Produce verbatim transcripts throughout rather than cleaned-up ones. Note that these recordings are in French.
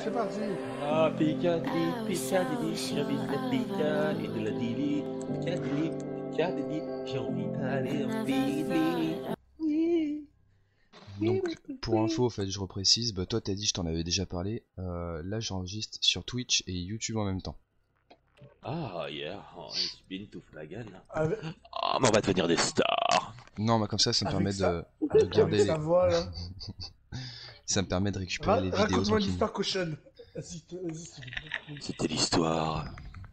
c'est parti. Ah, Piccadilly, Piccadilly, j'habite à Piccadilly, de la Dilly, Piccadilly, Piccadilly, j'ai envie d'aller en Philly. Oui. Donc, pour info, en fait, je reprécise, bah, toi t'as dit, je t'en avais déjà parlé, euh, là j'enregistre sur Twitch et YouTube en même temps. Ah, yeah, oh, it's been to Flagan. Avec, Ah, mais on va devenir des stars. Non, mais comme ça, ça me avec permet ça, de, de garder avec les... sa voix là. ça me permet de récupérer Ra les vidéos Raconte-moi tranquillement. l'histoire cochonne. Vas-y, te- vas-y, s'il te plaît. C'était l'histoire.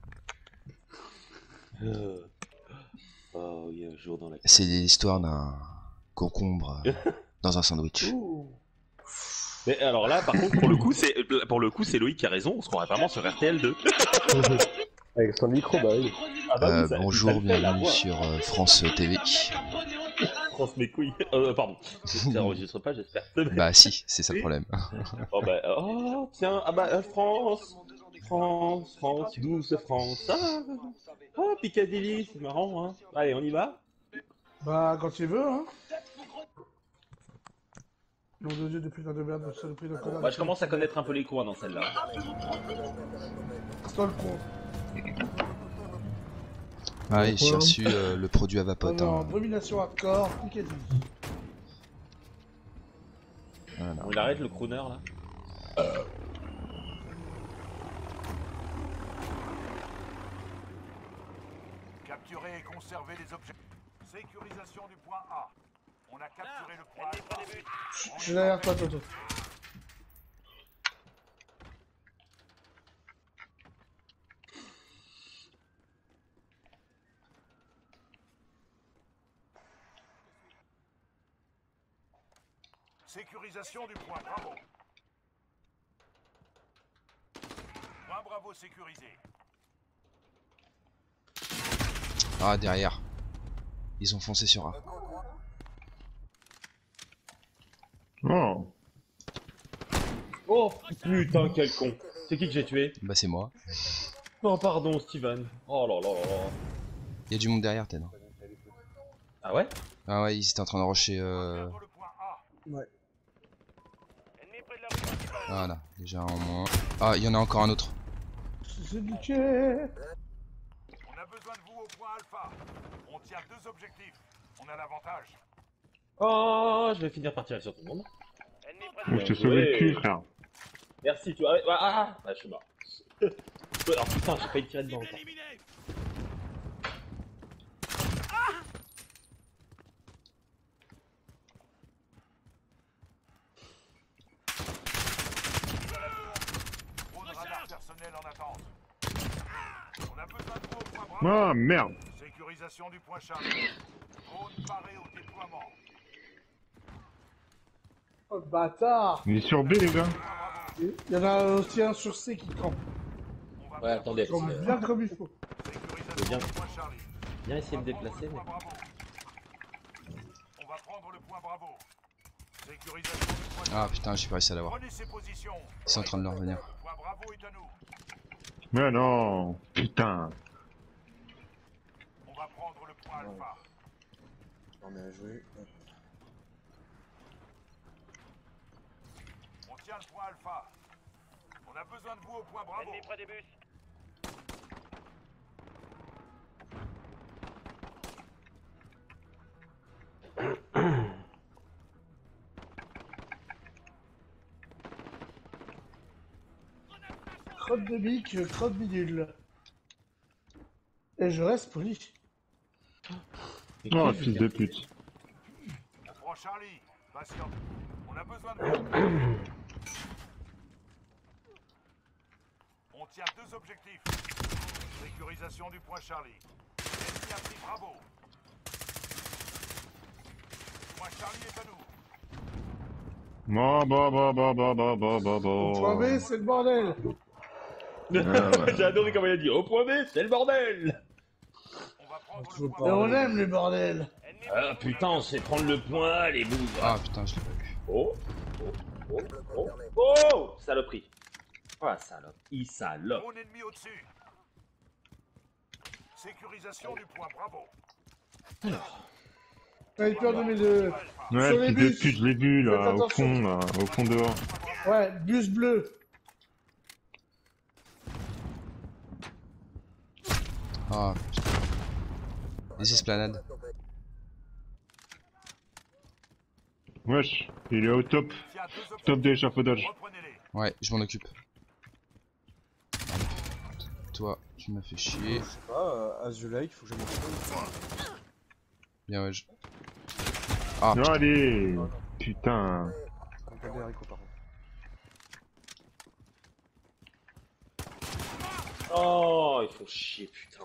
Euh... Oh, il y a un jour dans la... C'est l'histoire d'un concombre dans un sandwich. Ouh. Mais alors là, par contre, pour le coup, c'est pour le coup, c'est Loïc qui a raison. On se croirait vraiment sur R T L deux. Avec son micro, bah oui. Ah bah Euh, oui, ça- ça bonjour, le fait, la bienvenue voix. sur euh, France T V. France mes couilles. Euh, pardon. Ça enregistre pas, j'espère. Bah si, c'est ça le problème. Oh bah, oh tiens, ah bah euh, France, France, France, douce France. Ah, oh Piccadilly, c'est marrant, hein. Allez, on y va. Bah, quand tu veux, hein. Nom de Dieu, depuis putain de merde, de saloperie de connard. Bah, je commence à connaître un peu les coins dans celle-là. Toi le con. Ah oui, j'ai reçu euh, le produit à vapote. Alors, Hein. domination hardcore, Piccadilly. Voilà. On arrête le crooner là. Capturer et conserver les objets. Sécurisation du point A. On a capturé le point A. Je suis derrière toi, Toto. Sécurisation du point Bravo. Point Bravo sécurisé. Ah, derrière. Ils ont foncé sur A. Oh. Oh putain, quel con. C'est qui que j'ai tué? Bah c'est moi. Oh pardon, Steven. Oh là là là là. Il y a du monde derrière, Ted. Ah ouais? Ah ouais, ils étaient en train de rusher... Euh... Perdre le point A. Ouais. Voilà, déjà en moins. Ah, il y en a encore un autre. C'est niqué. On a besoin de vous au point Alpha. On tient deux objectifs. On a l'avantage. Oh, je vais finir par tirer sur tout le monde. Je t'ai sauvé le cul, frère. Merci, tu vois. Ah, ah, ah, je suis mort. Alors putain, j'ai failli tirer dedans encore. Drone radar personnel en attente. On a besoin de vous au point Bravo. Ah, merde. Sécurisation du point Charlie. Drone paré au déploiement. Oh le bâtard. Il est sur B, les gars. Il y en a aussi un sur C qui campe. On va Ouais, attendez, Campe parce que- bien comme il faut. Sécurisation bien. du point Charlie. Viens essayer de me On va prendre déplacer, le mais... point Bravo. On va prendre le point Bravo. Sécurisation du point Ah Charlie. putain, j'ai pas réussi à l'avoir. Prenez ces positions. Ils sont en train de leur revenir. Le point Bravo est à nous. Mais non. Putain. On va prendre le point Alpha. Non mais à jouer. On tient le point Alpha. On a besoin de vous au point Bravo. Ennemi près des bus. Crotte de bique, crotte bidule. Et je reste poli. Oh, fils de pute. On prend Charlie. Patient. On a besoin de vous. On tient deux objectifs. Sécurisation du point Charlie. Ennemi a pris Bravo. Point Charlie est à nous. Bon, bon, bon, bon, bon, bon, bon, bon, Au point bon. B, c'est le bordel. J'ai adoré comment il a dit. Au point B, c'est le bordel. On va prendre Tu le veux point Et pas- on aime les bordels. Ah putain, on sait prendre le point, les boules. Ah putain, je l'ai pas vu. Oh, oh, oh, oh, oh, saloperie. Oh la salope, il salope. Drone ennemi au-dessus. Sécurisation du point Bravo. J'ai peur de mes deux. Ouais, Sur les fils de bus. pute, je l'ai vu, là, Faites au attention. fond, là, au fond dehors. Ouais, bus bleu. Ah putain. Les esplanades. Wesh, il est au top. Tiens, deux objectifs. Top de l'échafaudage. Reprenez-les. Ouais, je m'en occupe. Toi, tu m'as fait chier. Je sais pas, euh, Azulike, il faut que je m'en Bien ouais. Je... Ah putain. Allez. Putain. On peut des haricots par contre. Oh, ils font chier, putain.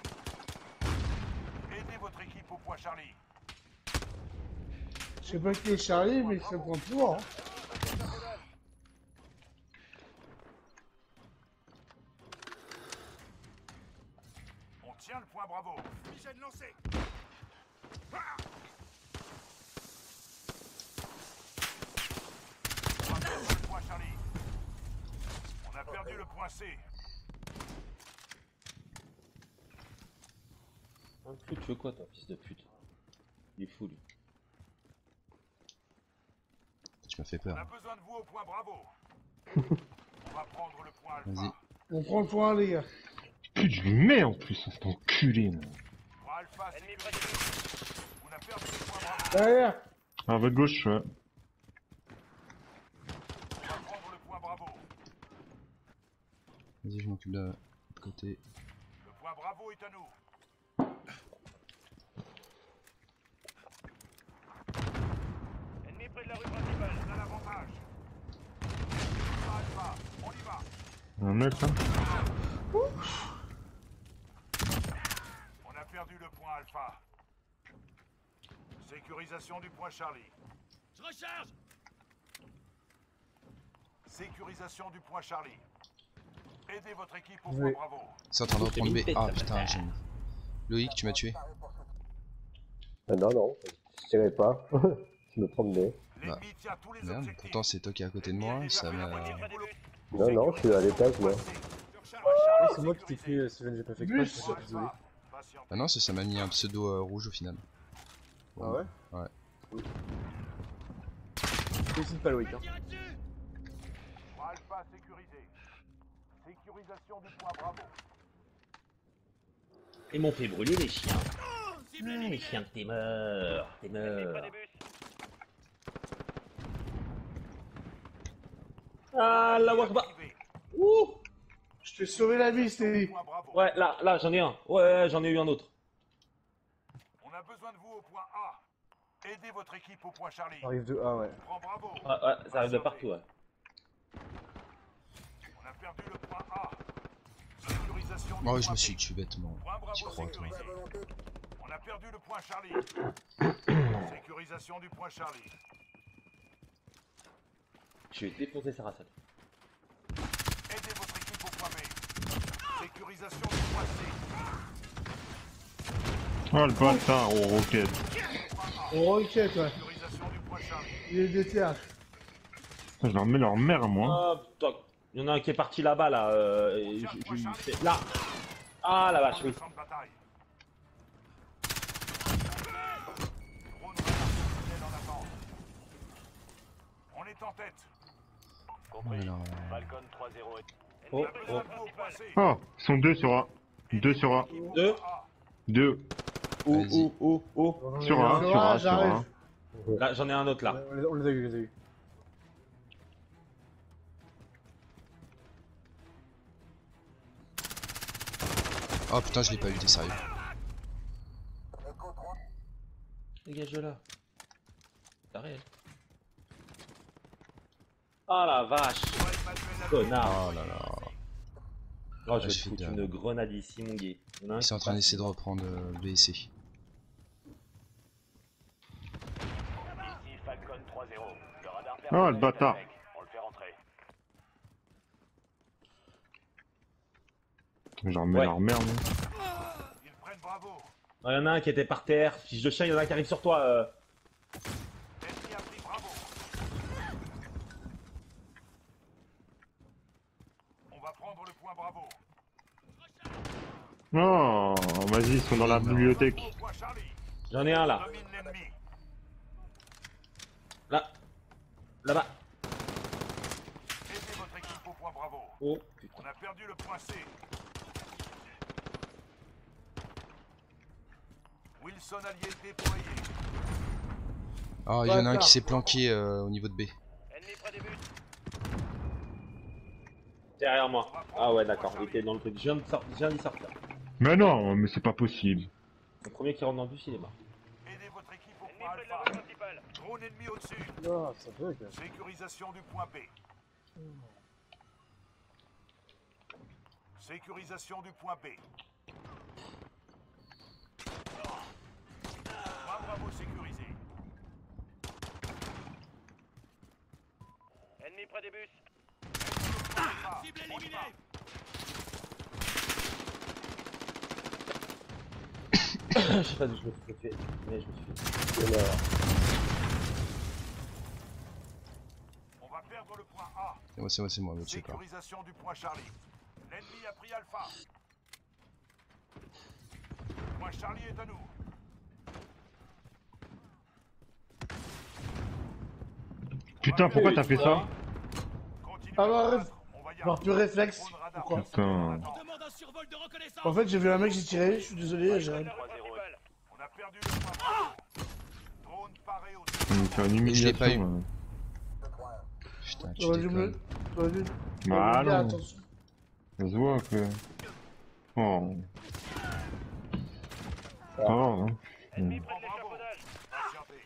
Aidez votre équipe au point Charlie. Je sais pas qui est Charlie, mais il se prend toujours. Hein. On tient le point Bravo. Mission lancée. On a perdu le point Charlie. On a perdu le point C. Ah, tu veux quoi, toi, fils de pute? Il est fou, lui. Tu m'as fait On a peur. besoin de vous au point Bravo. On va prendre le point Alpha. Vas-y. On prend le point, les gars. Putain, je lui mets en plus, cet enculé. Là. Point Alpha, sécurisé. On a perdu le point Bravo. Derrière. À votre gauche, ouais. On va prendre le point Bravo. Vas-y, je m'occupe de l'autre côté. Le point Bravo est à nous. Ennemi près de la rue principale, on a l'avantage. Alpha, on y va. Un mec là. On a perdu le point Alpha. Sécurisation du point Charlie. Je recharge. Sécurisation du point Charlie. Aidez votre équipe au Oui. point Bravo. C'est en train de reprendre B. Ah putain, j'ai... Loïc, tu m'as tué. Euh, non, non, je tirais pas. Je me promenais. L'ennemi tient tous les Merde, objectifs. pourtant c'est toi qui es à côté de moi, ça m'a... Non, non, je suis à l'étage, moi. Ah, c'est moi qui t'ai fait, Steven, j'ai pas fait exprès, je suis désolé. Ah non, ça ça m'a mis un pseudo euh, rouge au final. Ah ouais? Ouais. Oui. Félicite pas Loïc, hein. Alpha sécurisé. Sécurisation du point Bravo. Ils m'ont fait brûler les chiens. Ah, les chiens, t'es mort. T'es mort. Ah, la Wakba. Ouh. Je t'ai sauvé la vie, Stéphie. Point Bravo. Ouais, là, là, j'en ai un. Ouais, j'en ai eu un autre. On a besoin de vous au point A. Aidez votre équipe au point Charlie. Ça arrive de A, ouais. Prends Bravo. Ouais, ouais, ça arrive de partout, ouais. On a perdu le point A. Sécurisation du Oh, point je me B. suis tué bêtement. Point Bravo J'y crois, toi. sécurisé. On a perdu le point Charlie. Sécurisation du point Charlie. Je vais défoncer Saracen. Aidez votre équipe au point B. Sécurisation du point C. Oh le bâtard, oh roquette. On requête, ouais. Sécurisation du point Charlie. Il est déterre. Je leur mets leur mère, moi. Ah, putain. Il y en a un qui est parti là-bas, là. Euh, et je- je- c'est- là. Ah, la vache, oui. Champ de bataille. Drone opérationnel en attente. On est en tête. Oh là là. Falcon trois zéro. Oh, On a besoin oh. de vous au point C. Oh, ils sont deux sur A. Deux sur A. Deux. A. Deux. Oh, Vas-y. oh, oh, oh. Sur A, sur A, sur A. Là, j'en ai un autre, là. On les, on les a eu, on les a eu. Oh putain, je l'ai pas eu, t'es sérieux. Dégage de là. T'as réel. Ah la vache. Connard. Oh là là. Oh, je vais je te fais foutre de- une grenade ici, mon gay. Il y en a un Ils sont en qui train passe. d'essayer de reprendre euh, B et C. Ici Falcon trois zéro. Le radar Oh le bâtard. On le fait rentrer. Je leur mets Ouais. leur merde. Ils prennent Bravo. Il y en a un qui était par terre. Fiche de chien, il y en a un qui arrive sur toi. Euh... Ennemi a pris Bravo. On va prendre le point Bravo. Oh, vas-y, ils sont dans la bibliothèque. Au point Charlie. J'en ai un là. Domine l'ennemi. Là. Là-bas. Aidez votre équipe au point Bravo. Oh, putain. On a perdu le point C. Wilson allié déployé. Ah, il y en a un Bâtard. qui s'est planqué euh, au niveau de B. Ennemi près des buts. Derrière moi. Ah ouais, d'accord, il était dans le truc. Je viens de sor- je viens d'y sortir. Mais non, mais c'est pas possible. Le premier qui rentre dans le bus, il est mort. Aidez votre équipe au Ennemi point près de la alpha. voie principale. Drone ennemi au-dessus. Non, ça bug. Sécurisation du point B. Sécurisation du point B. Point Bravo sécurisé. Ennemi près des bus. Cible éliminée. Je sais pas d'où je me suis fait, mais je me suis fait. Et là, On va perdre le point A. C'est moi, c'est moi, c'est moi, je sais pas. Sécurisation du point Charlie. L'ennemi a pris Alpha. Point Charlie est à nous. Putain, pourquoi t'as fait ça? Continuez Ah à bah, combattre. On va y Avoir plus réflexe. Drone radar. Pourquoi Putain. En fait, j'ai vu un mec, j'ai tiré, je suis désolé, j'ai rien. La voie principale. On a perdu le point Bravo. Drone paré au On va faire une Je l'ai pas eu. humiliation. Putain, tu T'aurais dû me. déconnes. T'aurais dû. Bah T'aurais dû dire non, attention. ça se voit que... Oh. Pas grave, hein. Ennemi Mm. près de l'échafaudage. Patientez.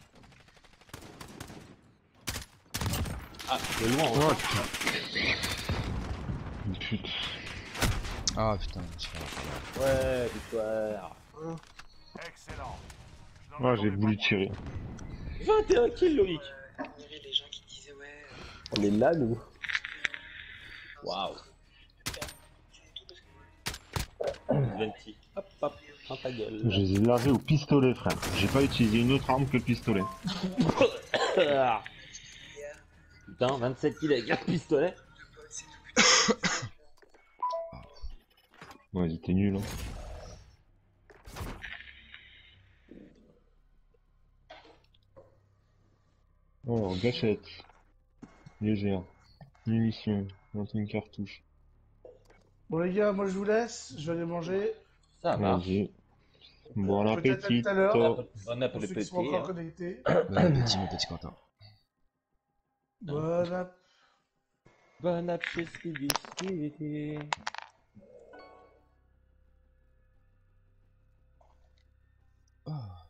Ah, c'est loin, Oh, hein. putain. Putain. Ah putain, c'est pas grave. Ouais, victoire. Excellent. Je n'en Ah, j'ai attendais voulu pas tirer. vingt et un kills, Loïc. Il y avait les gens qui disaient ouais, euh, on est là, nous. Waouh. c'est tout parce que vingt. Hop, hop, dans ta gueule. Je les ai lavés au pistolet, frère. J'ai pas utilisé une autre arme que le pistolet. Ah. Putain, vingt-sept kills avec un pistolet. c'est tout. Ouais, ils étaient nuls, hein. Oh, gâchette. Légère. Munitions. vingt et une cartouches. Bon, les gars, moi je vous laisse, je vais aller manger. Ça marche. Vas-y. Bon Peut-être à appétit. tout à l'heure. Bon Pour appétit. ceux qui sont encore Hein. connectés. Bon appétit, mon petit Quentin. Bon app. Bon appétit. Ah.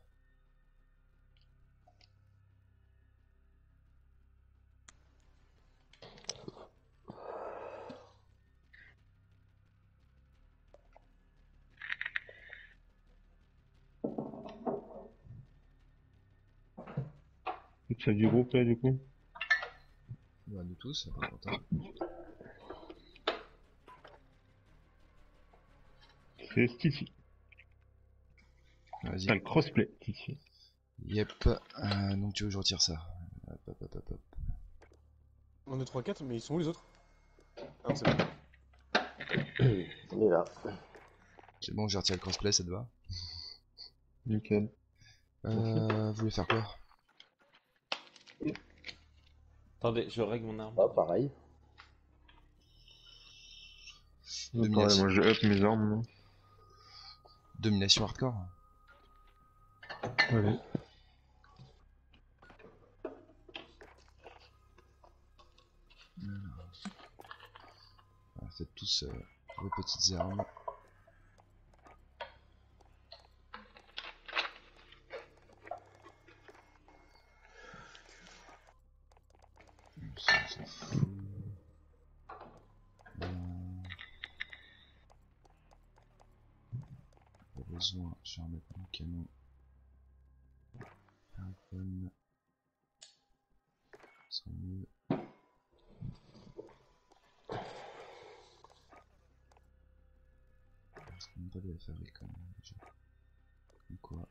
Tu as du groupe là, du coup? Bah, nous tous, ça va, Quentin. C'est Stiffy. Vas-y. T'as le crossplay, Stiffy. Yep. Euh, donc tu veux que je retire ça. Hop, hop, hop, hop, hop. un, deux, trois, quatre, mais ils sont où les autres? Ah non, c'est bon. On est là. C'est bon, j'ai retiré le crossplay, ça te va? Nickel. Euh, vous voulez faire quoi? Attendez, je règle mon arme. Ah, pareil. Domination. Pareil, moi je up mes armes. là. Domination hardcore? Allez. Alors, faites tous euh, vos petites armes. Ça, on s'en fout. Euh, Pas besoin, je vais remettre mon canon. Harpoon. Sans mieux. Est-ce qu'on peut les faire quand même déjà? Comme quoi?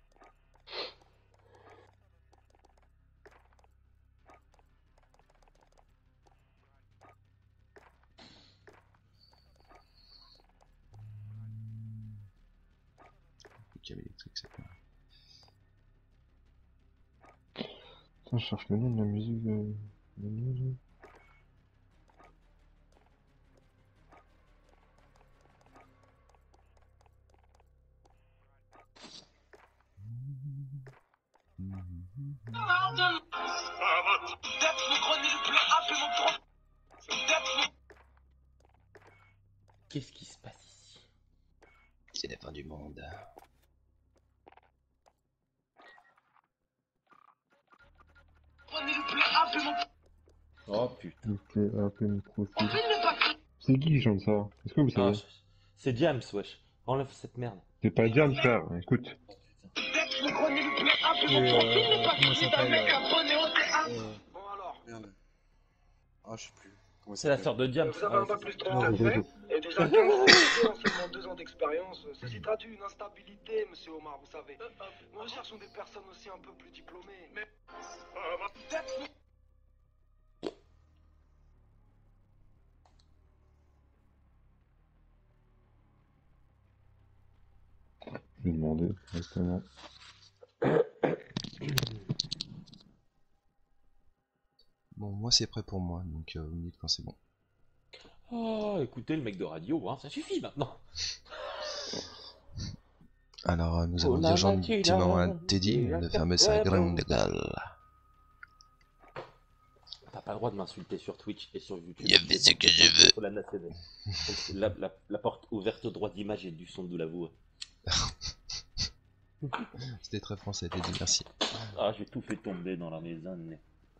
Le câble électrique, c'est pas. Attends, je cherche le nom de la musique de... de news. Qu'est-ce qui se passe ici? C'est la fin du monde. Oh putain. Ok, un peu micro. C'est qui qui chante ça? Est-ce que vous Ah, savez? c'est James, wesh. Enlève cette merde. C'est pas Diane, frère, écoute. Et, euh, comment ça s'appelle euh, Bon alors. Merde. Ah, je sais plus. Comment C'est la sœur de James. Vous avez Ah, un bac c'est plus ça. trente de fait et déjà quinze ans en seulement deux ans d'expérience. Ceci traduit une instabilité, monsieur Omar, vous savez. Nous recherchons des personnes aussi un peu plus diplômées. Mais... Je vais demander, exactement. Bon, moi c'est prêt pour moi, donc euh, vous me dites quand c'est bon. Oh, écoutez le mec de radio, hein, ça suffit maintenant. Alors, euh, nous allons Oh, dire la gentiment à matinale, Teddy de fermer sa grande gueule. T'as pas le droit de m'insulter sur Twitch et sur YouTube. Je fais ce que je veux. La, nation- la, la, la porte ouverte au droit d'image et du son de la voix. C'était très français, Teddy, merci. Ah, j'ai tout fait tomber dans la maison. mais-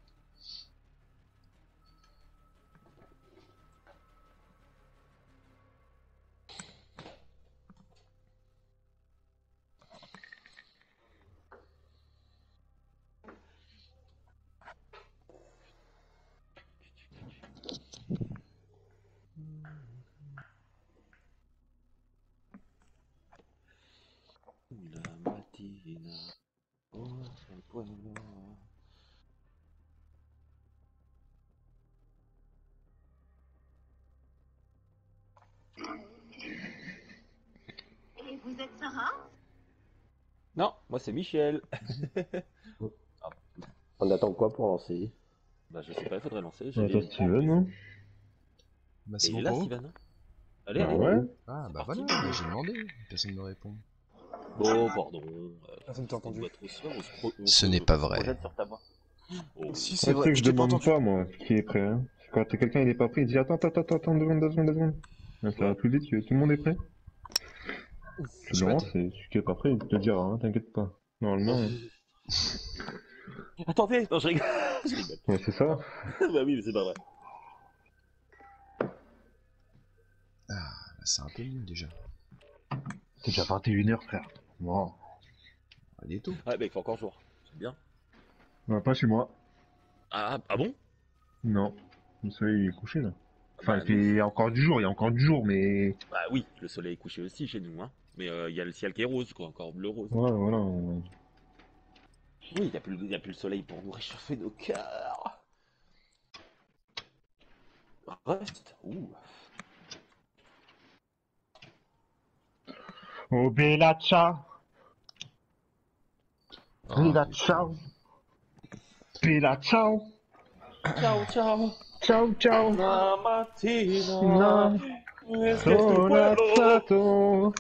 La mattina, oh, un poignard. Et vous êtes Sarah? Non, moi c'est Michel. On attend quoi pour lancer? Bah je sais pas, il faudrait lancer. j'ai Ouais, des- toi, Steven, non? Bah Et c'est il bon est là, pour vous. Steven. Allez, Ah allez. ouais? Ah bah parti. voilà, j'ai demandé, personne ne me répond. Bon, pardon. euh, Personne t'a on entendu. doit trop se faire, on se pro- on Ce se- n'est pas on se vrai. projette sur ta voix. Oh, Si, Ouais, c'est tu sais vrai. que Je je t'ai pas demande entendu. pas, moi, qui est prêt, hein. C'est quand quelqu'un il est pas prêt, il dit attends, attends, attends, attends, deux secondes, deux secondes, deux secondes. Ouais, ça va plus vite que tout le monde est prêt. Tu le Chouette. lances et celui qui est pas prêt, il te le dira, hein, t'inquiète pas. Normalement, hein. Attendez, non, je rigole. Je rigole. Ouais, c'est ça. Bah oui, mais c'est pas vrai. Là, c'est un peu nul déjà. C'est déjà vingt et une heures, frère. Bon. Allez, tôt. Ouais, bah il faut encore jour. C'est bien. Ouais, pas chez moi. Ah, ah bon? Non. Le soleil il est couché, là. Enfin, Bah, il fait- il y a encore du jour, il y a encore du jour, mais... Bah oui, le soleil est couché aussi chez nous, hein. Mais euh, il y a le ciel qui est rose, quoi, encore bleu rose. Ouais, voilà. on- Oui, il n'y a, plus- y a plus le soleil pour nous réchauffer nos cœurs. Reste. Ouh. Oh, bella ciao. Oh, Bella putain. ciao. Bella ciao. Ciao, ciao. Ciao, ciao. La mattina. No. Es que tu Sono pueblo alzato.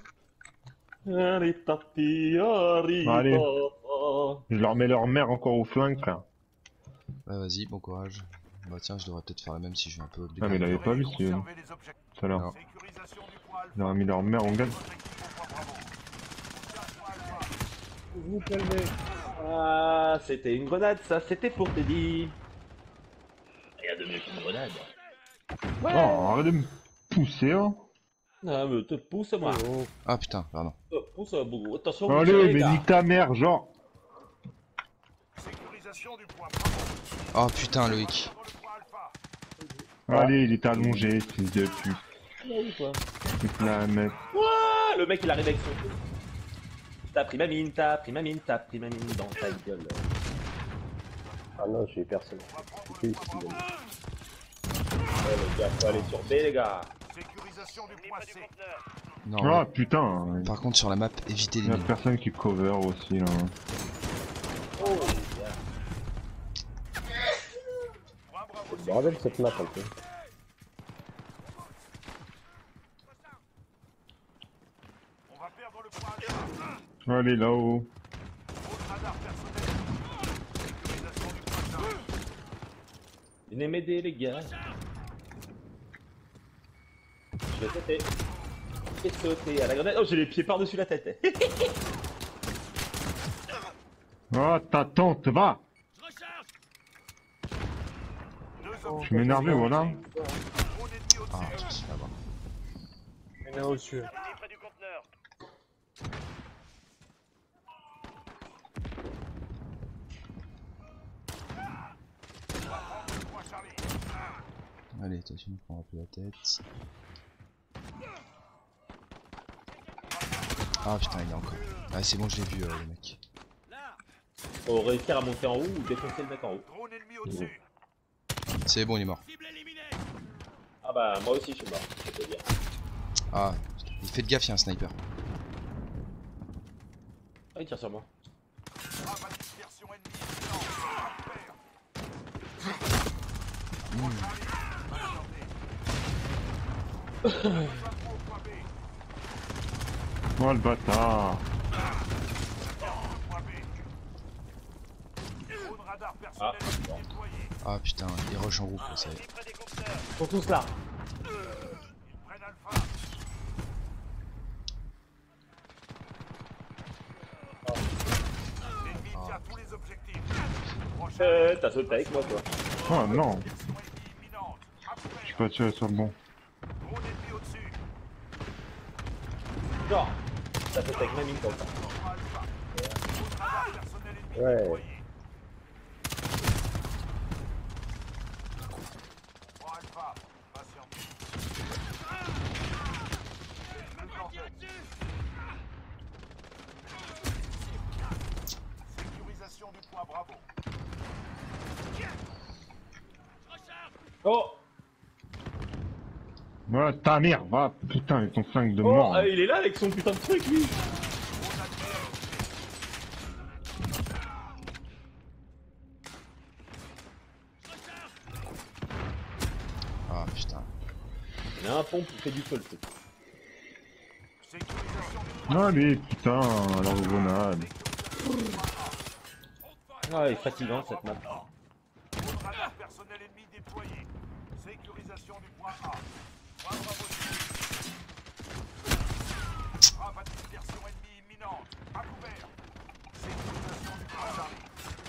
Ritati arriva. Allez. Je leur mets leur mère encore au flingue, frère. Bah vas-y, bon courage. Bah tiens, je devrais peut-être faire la même si je vais un peu... Ah, mais il avait pas vu, Steven. Conservez les objectifs. Tout à l'heure. Non. Sécurisation du point alpha. Il leur a mis leur mère en garde. Votre équipe au point Bravo. Soutien au point alpha. vous calmez. Ah, c'était une grenade, ça, c'était pour Teddy. Rien de mieux qu'une grenade. Oh, arrête de me pousser, hein. Ah, mais te pousse, moi. Ah putain, pardon. Te pousse, bougou. Attention, vous Allez, tirez, mais gars. nique ta mère, genre. Sécurisation du point Bravo. Oh putain, Loïc. Dans le point alpha. Allez, il est allongé, fils de pute. Il te la mettre. Ah, le mec, il arrive avec son... T'as pris ma mine, t'as pris ma mine, t'as pris ma mine dans ta gueule. Ah non, j'ai personne. On va prendre Oui, le point Steven. Bravo. Ouais, les gars, faut aller sur B, les gars. Sécurisation du point C. Non, Ah, ouais. putain. Par contre, sur la map, évitez Il les y a mines. personne qui cover aussi, là. Oh, les gars. Point Bravo. C'est le bordel cette map un peu. On va perdre le point alpha. Allez, là-haut. Autre radar personnel. Sécurisation Venez m'aider les gars. Je vais sauter. Je vais sauter à la grenade. Oh j'ai les pieds par-dessus la tête. Oh, ta tante, va! Je m'énervais, voilà. Ah, c'est là-bas. Il y en a au-dessus. Près du conteneur. Allez, toi, tu me prends un peu la tête. Ah putain, il est encore. Ah, c'est bon, je l'ai vu, euh, le mec. Faut réussir à monter en haut ou défoncer le mec en haut. Drone ennemi au-dessus. C'est bon, il est mort. Ah bah moi aussi je suis mort, je peux te dire. Ah, il fait de gaffe, il y a un sniper. Ah il tire sur moi. Oh le bâtard! Ah, bon. Ah putain, il rush en groupe, là, ça y est. Ils sont tous là. Euh, t'as sauté avec moi toi. Oh non! Je suis pas tiré sur le bon. Genre, t'as sauté avec ma mine comme ça. Ouais. Sécurisation du point Bravo. Oh, Ouais, ta mère, va! Putain, ils sont cinq de oh mort. euh, il est là avec son putain de truc lui. Ah putain. Il y a un pompe qui fait du feu le truc. Allez, putain, la grenade. Ah, il est fatigant cette map. Radar personnel ennemi déployé. Sécurisation du point A. Point Bravo. Frappe à dispersion ennemie imminente. À couvert. Sécurisation du point Charlie.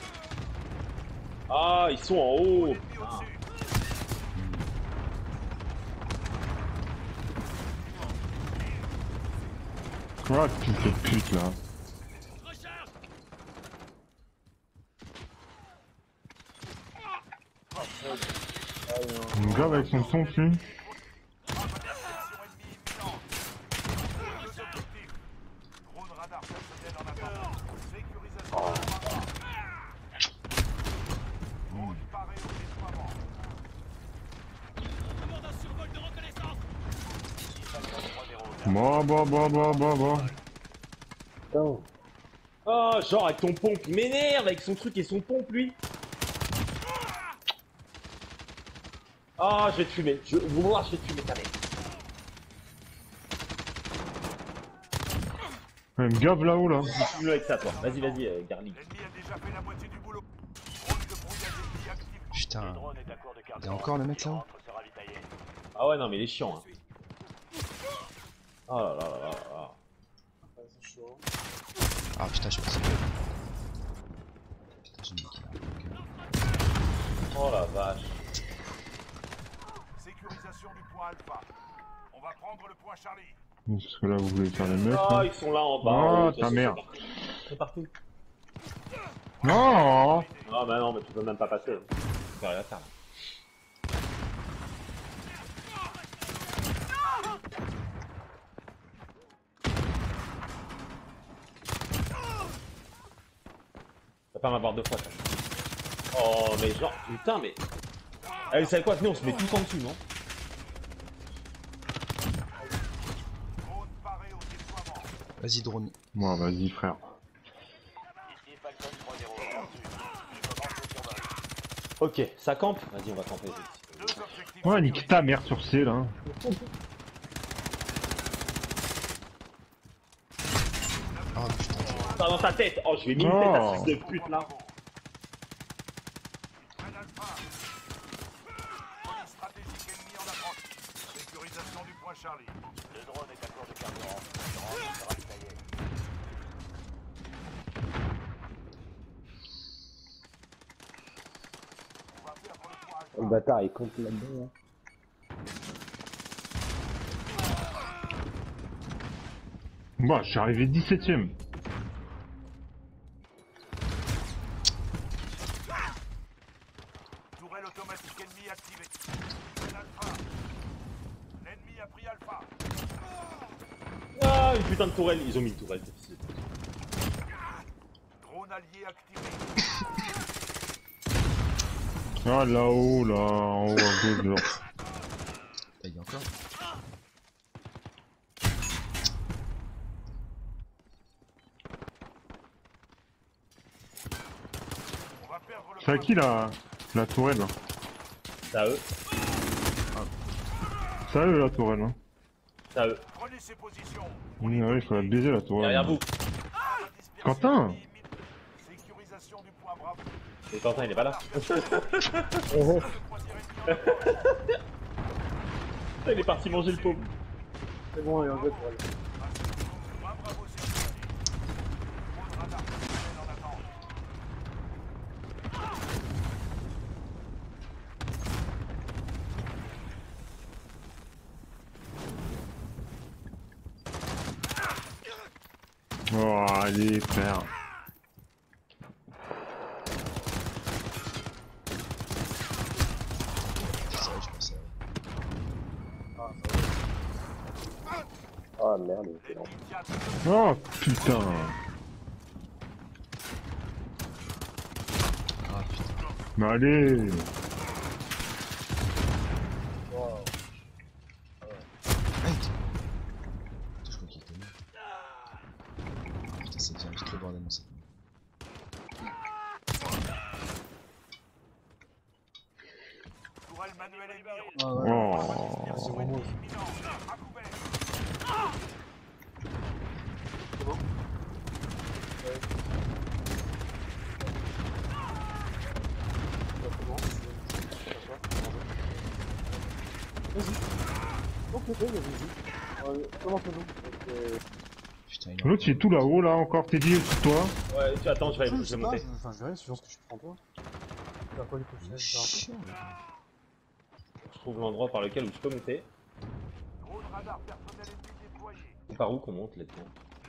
Ah, ils sont en haut. Ennemi Ah. au-dessus. Quoi, tu fais pute là? Une grave avec son son dessus. Drone radar personnel en attente. Sécurisation du point A. Drone paré au déploiement. Bon, bon, bon, bon, bon, bon. Putain. Oh, genre avec ton pompe, il m'énerve avec son truc et son pompe lui. Ah, je vais te fumer. Je... Moi, je vais te fumer ta mère. Ouais, me gave là-haut là. Fume-le avec ça, toi. Vas-y, vas-y, euh, Garlic. L'ennemi a déjà fait la moitié du boulot. Drone de brouillage ennemi actif. Putain. Drone est à court de carburant. Il y a encore le mec là-haut? Rentre se ravitailler. Ah ouais, non, mais il est chiant. Hein. Oh là là là là là. Ah putain, je suis passé. Putain, j'ai mis qui là. Oh la vache. Sécurisation du point Alpha. On va prendre le point Charlie. Parce que là, vous voulez faire les meufs Oh, là. ils sont là en bas. Oh, en haut, ta c'est mère. partout. C'est partout. Non! Ah bah non, mais tu peux même pas passer. Tu rien à faire. Ça va pas m'avoir deux fois ça. Oh mais genre, putain mais... Eh vous savez quoi, venez on se met tous en dessous, non? Drone paré au déploiement. Vas-y, drone. Bon, vas-y, frère. Ici Falcon trois zéro. Reçu. Je commence le survol. Ok, ça campe? Vas-y on va camper. Deux objectifs. Ouais, nique ta mère sur C là. Ah putain. Pas dans ta tête. Oh je vais miner Oh. ta fils de pute là. Un Alpha. point Charlie. Le drone est à court de carburant. Le drone sera détaillé. On va perdre le point Alpha. Le bâtard il compte là-dedans. Hein. Bah, je suis arrivé dix-septième. Tourelle automatique ennemie activée. Alpha. L'ennemi a pris Alpha. Ah, une putain de tourelle. Ils ont mis une tourelle. Drone allié activé. Ah, là-haut, là, en haut à gauche, là. Ah, il y a encore. On va perdre le C'est à point. qui la, la tourelle là? C'est à eux. C'est à eux la tourelle. Hein. C'est à eux. Prenez ses positions. Oui, ouais, il faut la baiser la tourelle. Derrière vous. Quentin! Sécurisation du point Bravo. Et Quentin, il est pas là. Il est parti manger le pauvre. C'est bon, il est en jeu pour elle. Point Bravo sécurisé. Drone radar personnel en attente. Oh, allez, frère. C'est vrai, je pensais. Ah merde, il était lent. Oh, putain. Ah putain. Mais allez. Mec. Putain, je crois qu'il était mort. Putain, ça devient juste trop bordel dans cette. Tourelle manuel ennemi. Ah, ouais. Oh. Dispersion ennemie imminente. À couvert. Ok, ok, vas-y. Euh, Commence-nous. Euh, Putain, il est L'autre il est tout là-haut là encore, t'es dit sur toi. Ouais, tu attends, je vais, Je je vais sais pas, monter. je- enfin, je verrai, c'est juste que je prends toi. Il a pas les Il est coups chiant, le gars. Je trouve l'endroit par lequel où je peux monter. Drone radar personnel ennemi déployé. C'est par où qu'on monte là-dedans?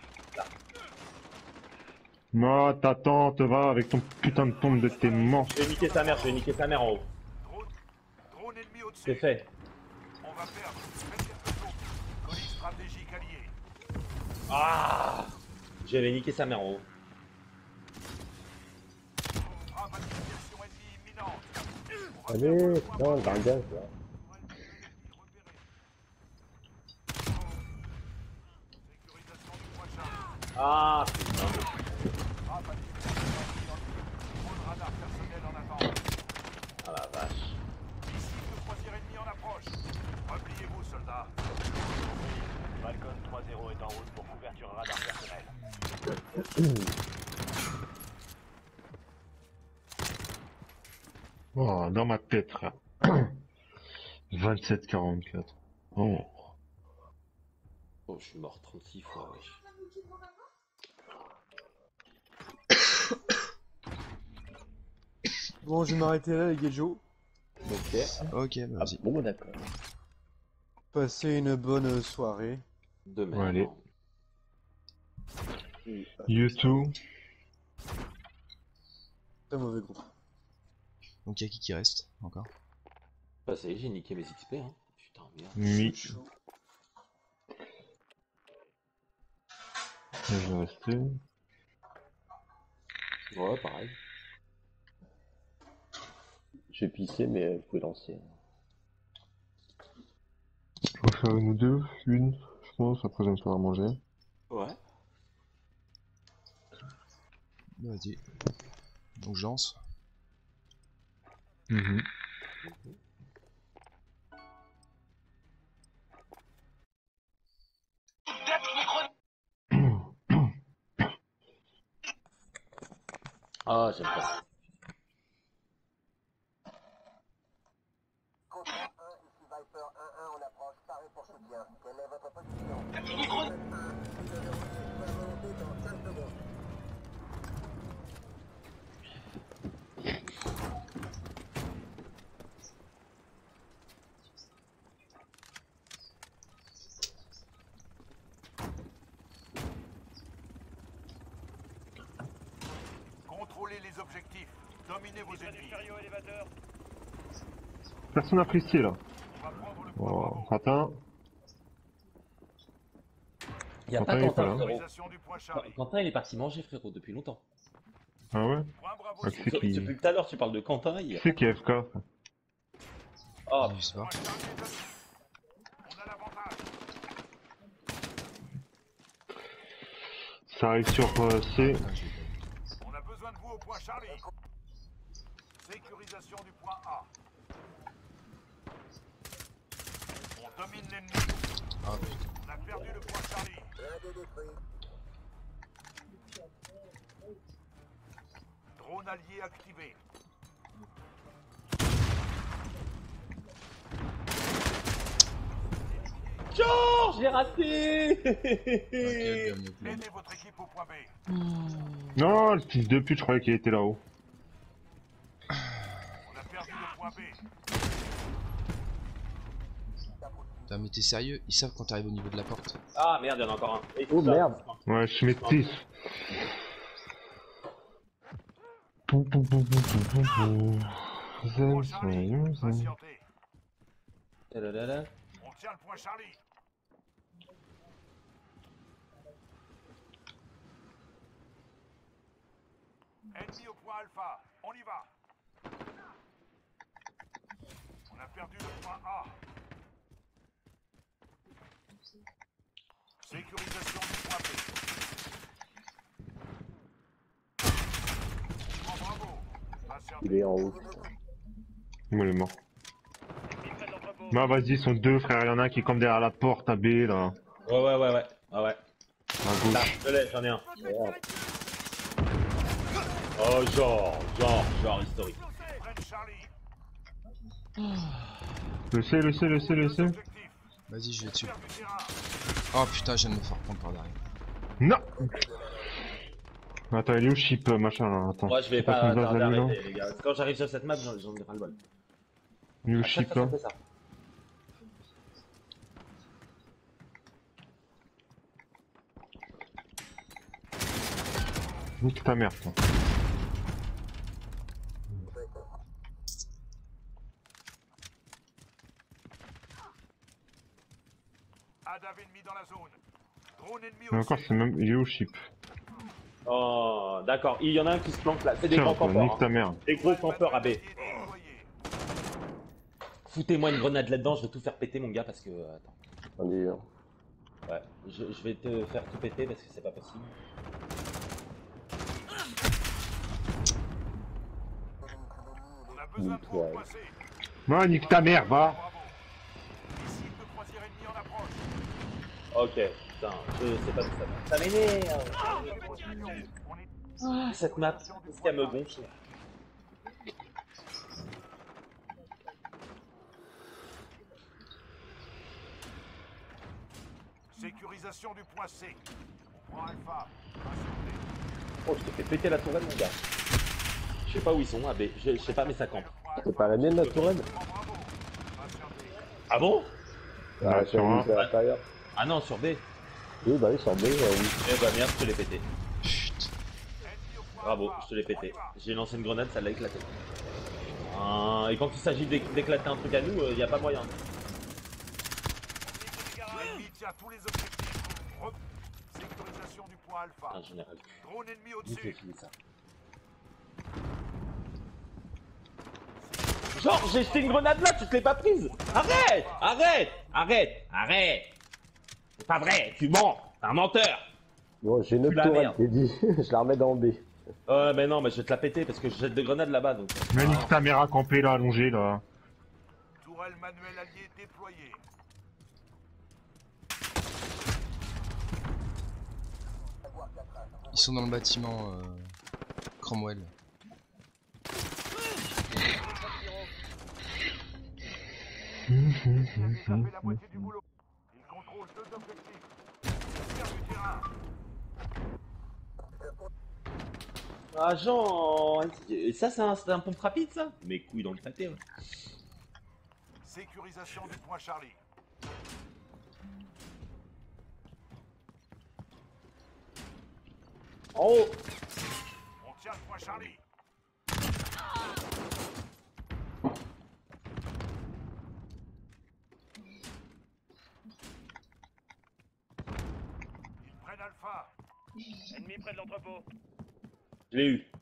Moi, ta tante va avec ton putain de tombe de tes manches. Je vais niquer sa mère, je vais niquer sa mère en haut. Drone. Drone ennemi au-dessus. C'est fait. On va perdre. Faites quelque chose. Colis stratégique allié. Ah, j'avais niqué sa mère en haut. Frappe à dispersion ennemie imminente. Allez, putain, dans le gaz là. Sécurisation du point Charlie. Ah, putain. Frappe à dispersion ennemie. Drone radar personnel en attente. Ah la vache. Missile de croisière ennemi en approche. Repliez-vous, soldats. Falcon trois zéro est en route pour couverture radar personnel. Oh, dans ma tête, frère. vingt-sept quarante-quatre. Oh. Oh, je suis mort trente-six fois, wesh. Bon, je vais m'arrêter là, les Gejo. Ok. Ok, bah vas-y. Bon, d'accord. Passez une bonne soirée. Demain. Ouais, allez. YouTube. Très mauvais groupe. Donc y'a qui qui reste encore? Bah, ça y est, j'ai niqué mes X P, hein. Putain, merde. Mi. Je vais rester. Ouais, pareil. J'ai pissé, mais vous pouvez lancer. On va faire une ou deux, une, je pense, après je vais me faire à manger. Ouais. Bah, vas-y. Donc je lance. Mhm. Ah, j'aime pas. Contact un, ici Viper un un, on approche, paré pour Contrôlez les objectifs. Dominez vos ennemis. Personne n'a pris ce là. On va prendre le point Oh, Bravo. Quentin. Y'a pas Quentin, il est pas Quentin, là. frérot. Autorisation du point Charlie. Quentin, il est parti manger, frérot, depuis longtemps. Ah ouais? Point Bravo. Ah, sur c'est le qui? Depuis tout à l'heure, tu parles de Quentin. Il... C'est qui F K? Oh, Je sais pas. point Charlie est donné. On a l'avantage. Ça arrive sur euh, C. Ah, je l'ai pas vu. On a besoin de vous au point Charlie. Sécurisation du point A. On domine l'ennemi. Ah putain. On a perdu le point Charlie. Drone allié activé. Georges, j'ai raté. Ok, bien, bien, bien. Aidez votre équipe au point B. Non, le fils de pute, je croyais qu'il était là-haut. On a perdu le point B. Putain, mais t'es sérieux? Ils savent quand t'arrives au niveau de la porte. Ah merde, il y en a encore un. Et Oh ça, merde. Ouais, je suis métis. Pou, pou, pou, pou, pou, pou, pou. Point Zem, Charlie. soyons, zem. Patientez. Tadadada. On tient le point Charlie. Ennemi au point Alpha. On y va. On a perdu le point A. Sécurisation du point B. Oh, bravo. Patientez. Il est en haut. Il est mort. Bah vas-y, ils sont deux frère, il y en a un qui est comme derrière la porte à B là, Ouais, ouais, ouais, ouais. Ah ouais. à Là, gauche. je l'ai, j'en ai un. Merde. Oh, genre, genre, genre historique. Prenne Charlie. Le C, le C, le C, le C. Objectif. Vas-y, je vais dessus. Faire du terrain. Oh putain, je viens de me faire prendre par derrière. Non. Attends, il est où Chip machin là, attends. Moi, je vais C'est pas qu'on va tarder à aller, là arrêter, les gars. Quand j'arrive sur cette map, j'en j'en ai ras le bol. Il est où À chaque Chip fois, là? ça fait ça. Nique ta mère toi. Adav ennemi dans la zone. Drone ennemi Mais au encore, c'est même. Il est où Chip? Oh, d'accord. Il y en a un qui se planque là. C'est des Tiens, grands toi, campeurs. nique Hein. ta mère. Des gros campeurs à B. déployé. Foutez-moi une grenade là-dedans, je vais tout faire péter, mon gars, parce que. euh, Attends. On est... Ouais, je, je vais te faire tout péter parce que c'est pas possible. On a besoin de vous au point C. Non, nique ta mère, va. Bravo. Missile de croisière ennemi en approche. Ok, putain, je sais pas d'où ça va. Ça m'énerve. On est Ah, cette map, est-ce qu'elle me gonfle? sécurisation du point C. On prend Alpha. Patientez. Oh, je t'ai fait péter la tourelle, mon gars. Je sais pas où ils sont, A B. Je, je sais pas, mais ça campe. C'est pas la mienne la tourelle? Oh, bravo. Patientez. Ah bon? Ah, Ouais, c'est sur un. à l'intérieur. Ah non, sur B. Oui, bah oui, sur B, euh, oui. Eh bah merde, je te l'ai pété. Chut. Ennemi au point Bravo, Alpha. je te l'ai On pété. y va. J'ai lancé une grenade, ça l'a éclaté. Ah, et quand il s'agit d'éc- d'éclater un truc à nous, il y a pas moyen. L'ennemi tient tous les objectifs. Re- Sécurisation du point Alpha. Ah, général. Drone ennemi Vite, au-dessus. fini ça. Genre, j'ai jeté une grenade là, tu te l'es pas prise. Arrête, arrête, arrête, arrête. C'est pas vrai, tu mens, t'es un menteur. Bon, j'ai une Tu autre la tourelle, merde. t'es dit. Je la remets dans B. Ouais, mais non, mais je vais te la péter parce que je jette des grenades là-bas donc. Mais nique ta mère à camper là, allongé là. Tourelle manuelle alliée déployée. Ils sont dans le bâtiment euh... Cromwell. Vous avez la moitié du boulot. Ah, Jean, et ça, c'est un, c'est un pompe rapide, ça? Mes couilles dans le pâté, ouais. Sécurisation du point Charlie. En haut. On tient le point Charlie. Ils prennent Alpha. Ennemi près de l'entrepôt. Je l'ai eu.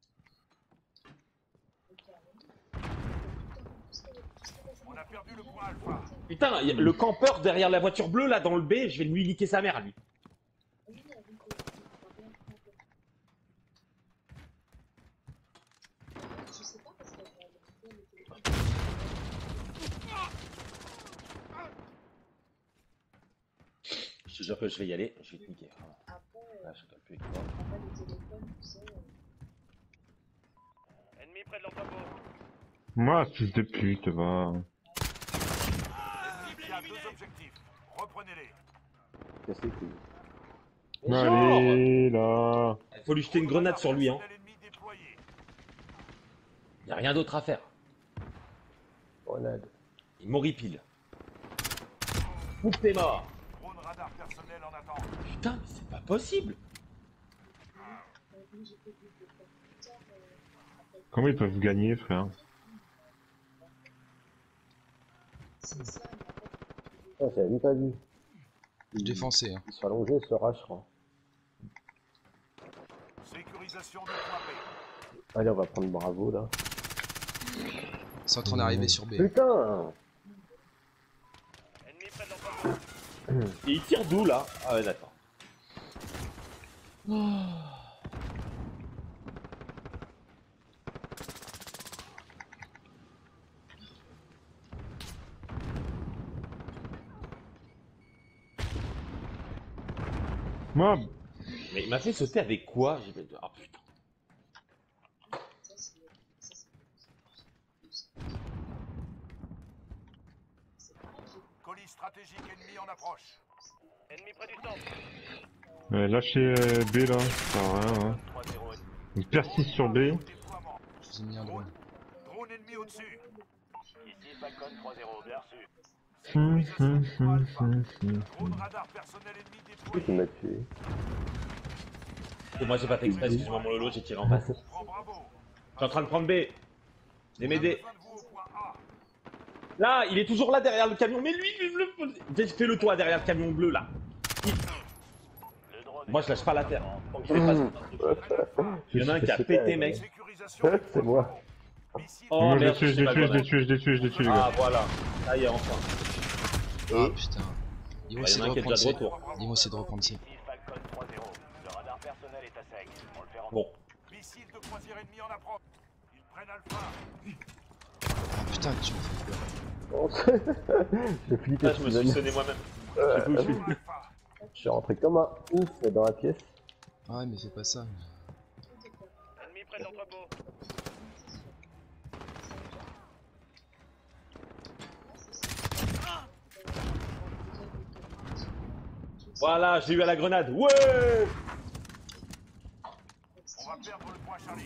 On a perdu le point Alpha. Putain, y a le campeur derrière la voiture bleue, là, dans le B, je vais lui liquer sa mère, lui. Je te jure que je vais y aller, je vais te niquer. Là, je ne plus avec toi. Ennemi près de l'entrepôt. Moi, fils de pute, va. Il y a deux objectifs. Reprenez-les. Qu'est-ce que c'est? Allez, là. Faut lui jeter une grenade sur lui, hein. Personnel ennemi déployé. Y a rien d'autre à faire. Grenade. Il m'horripile. Ouf, t'es mort. Drone radar personnel en attente. Putain, mais c'est pas possible. Comment ils peuvent gagner, frère? Ah, j'avais même pas vu. Je défonçais. Hein. Ils sont allongés, ils se rachent, je crois. Sécurisation du point B. Allez, on va prendre Bravo, là. Ils sont en train d'arriver sur B. Putain! Ennemi près de l'entrepôt. Et il tire d'où, là? Ah ouais, d'accord. Moi, Mais il m'a fait sauter avec quoi? J'ai fait... Ah putain. Colis stratégique ennemi en approche. Ennemi près du centre. euh, lâchez euh, B, là. Ça sert à rien, hein. trois zéro. Ils persistent sur B. Déploiement. Je vous ai mis un drone. Drone ennemi au-dessus. Ici Falcon trois zéro, bien reçu. Hum, Sécurisation hum, du point hum, Alpha. hum, hum. Drone radar personnel ennemi Qui déployé. qui m'a tué? Et moi j'ai pas fait exprès, excuse-moi mon lolo, j'ai tiré en face. Prends Bravo. Je suis en train de prendre B. Venez On a m'aider. besoin de vous au point A. Là, il est toujours là derrière le camion, mais lui, lui, le... fais-le toi derrière le camion bleu là. Il- Le drone Moi je lâche pas la terre. Tant que je fais pas ça. Il y en a un qui a pété, mec. Sécurisation du C'est point moi. A. Missile Oh Moi, je les merde, tue, je c'est les pas tue, je vrai. les tue, je les tue, je les tue, les gars. Ah voilà, ça y est enfin. Ah putain. Ils vont Bah, il y essayer en a de un qui est reprendre déjà de C. retour. Ils vont essayer de reprendre C. Ici Falcon trois zéro. Le radar personnel est à sec. On le fait rentrer. Bon, Missile de croisière ennemi en approche. Ils prennent Alpha. Ah putain, tu m'as fait peur. J'ai flippé. là je me suis sonné moi-même. Je sais plus où je suis. Alpha. Je suis rentré comme un ouf dans la pièce. Ah ouais, mais fais pas ça. Ennemi près de l'entrepôt. Voilà, je l'ai eu à la grenade. Ouais. On va perdre le point Charlie.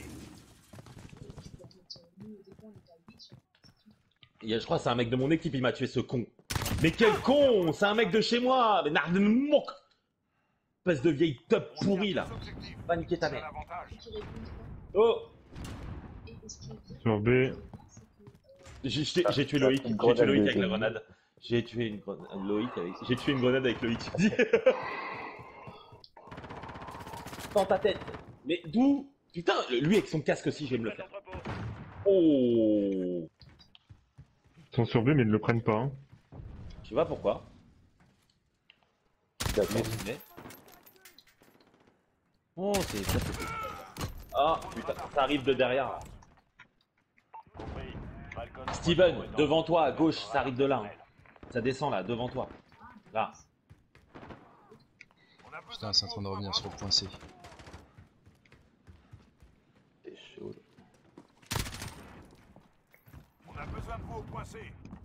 Il y a, je crois que c'est un mec de mon équipe, il m'a tué ce con. Mais quel con! C'est un mec de chez moi! Mais Nardenmouk! Espèce de vieille top pourrie là. Va niquer ta C'est mère. l'avantage. Oh! Sur B. J'ai j'ai- j'ai tué Loïc. J'ai tué Loïc avec la grenade. J'ai tué une grenade. Loïc avec... J'ai tué une grenade avec Loïc. Dans ta tête. Mais d'où? Putain, lui avec son casque aussi, je vais me le faire. Oh! Ils sont sur B, mais ils ne le prennent pas. Hein. Tu vois pourquoi? D'accord. Mais- Oh, c'est ça, c'est cool. Ah, putain, ça arrive de derrière. Là. Compris. Falcon Steven, devant toi, à gauche, ça arrive de là. hein. Ça descend là, devant toi. Là. On a besoin Putain, c'est en train de vous au revenir point sur le point C. C'est chaud. On a besoin de vous au point C.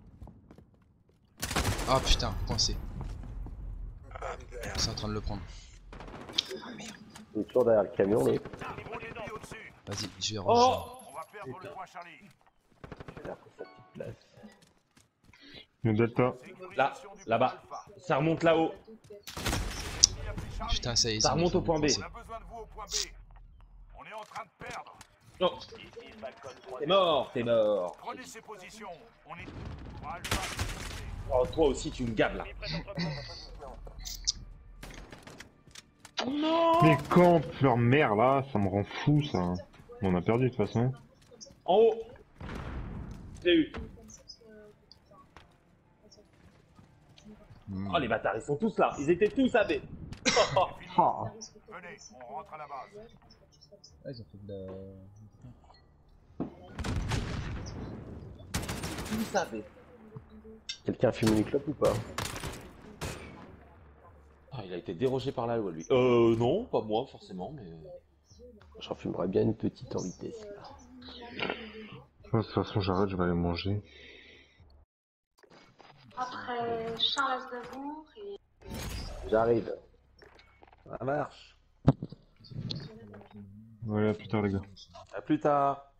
Ah putain, point C. C'est en train de le prendre. Il est toujours derrière le camion, là. Drone ennemi au-dessus. Vas-y, je vais Oh rejoindre. On va perdre le point Charlie. Il a pris sa petite place. Le Delta. Là, Sécurisation du là-bas. point Alpha. Ça remonte là-haut. Il a pris Charlie. Putain, ça y est, Ça c'est remonte bon, au point B. ça On a besoin de vous au point B. On est en train de perdre. Oh, Ici Falcon t'es mort, t'es mort. Prenez ces positions. On est. Alpha. Oh, toi aussi, tu me gaves là. Non. Mais camp, leur mère là, ça me rend fou ça. On a perdu de toute façon. En haut. J'ai eu. Hmm. Oh, les bâtards, ils sont tous là. Ils étaient tous à B. Oh, Ah. Venez, on rentre à la base. Ah, ils ont fait de la. tous à B. Quelqu'un fume une clope ou pas? Ah, il a été dérogé par la loi, lui. Euh, non, pas moi, forcément, mais... J'en fumerais bien une petite en vitesse. De toute façon, j'arrête, je vais aller manger. Après Charles Aznavour et... J'arrive. Ça marche. Ouais, à plus tard, les gars. À plus tard.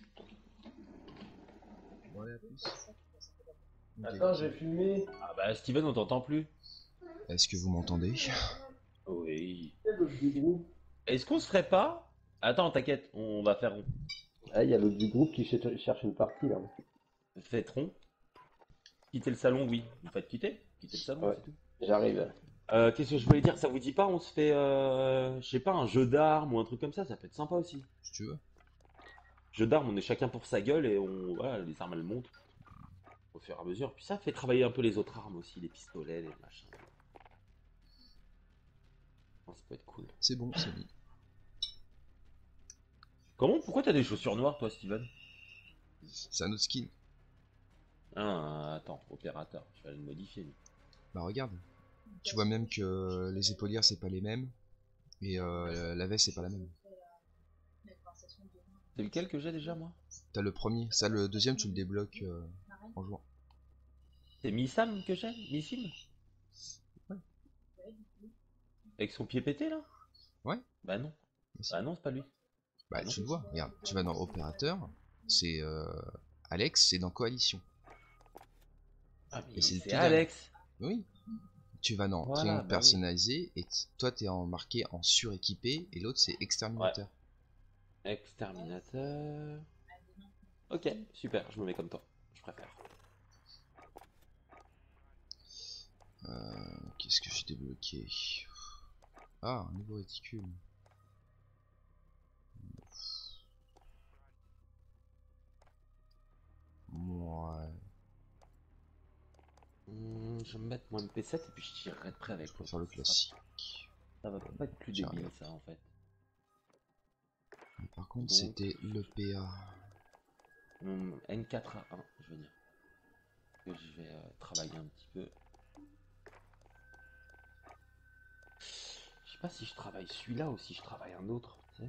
Ouais, à plus. Attends, j'ai fumé. Ah bah, Steven, on t'entend plus. Est-ce que vous m'entendez? Oui. C'est l'autre du groupe. Est-ce qu'on se ferait pas... Attends, t'inquiète, on va faire rond. Ah, il y a l'autre du groupe qui ch- cherche une partie là. Faites rond. Quitter le salon, oui. Vous faites quitter Quitter le salon, Ouais. c'est tout. J'arrive. Euh, qu'est-ce que je voulais dire? Ça vous dit pas, on se fait, euh, je sais pas, un jeu d'armes ou un truc comme ça? Ça peut être sympa aussi. Si tu veux. Jeu d'armes, on est chacun pour sa gueule et on, voilà, les armes elles montent au fur et à mesure. Puis ça fait travailler un peu les autres armes aussi, les pistolets, les machins. Oh, ça peut être cool. C'est bon, c'est mis. Comment? Pourquoi t'as des chaussures noires, toi, Steven? C'est un autre skin. Ah, attends, opérateur, je vais aller le modifier. lui. Bah regarde. Tu vois même que les épaulières c'est pas les mêmes. Et euh, la veste c'est pas la même. C'est lequel que j'ai déjà, moi? T'as le premier, ça le deuxième tu le débloques euh, en jouant. C'est Missam que j'ai? Missim? Avec son pied pété, là? Ouais. Bah non. Mais si. Bah non, c'est pas lui. Bah non. tu le vois, regarde, tu vas dans opérateur, c'est euh, Alex, c'est dans coalition. Ah, mais Et c'est le c'est tout Alex. Oui. Tu vas dans Voilà, triangle bah personnalisé et t- toi t'es en marqué en suréquipé et l'autre c'est exterminateur. Exterminateur. Ok, super, je me mets comme toi. Je préfère. Euh, Qu'est-ce que j'ai débloqué? Ah, un nouveau réticule. Ouais. Hmm, je vais me mettre mon M P sept et puis je tirerai de près avec. Je préfère le classique. Ça va pas être plus Tiens, débile regarde. ça en fait. Mais par contre, Donc- c'était le P A. Hmm, N quatre A un, je veux dire. Que je vais euh, travailler un petit peu. Je sais pas si je travaille celui-là ou si je travaille un autre, tu sais.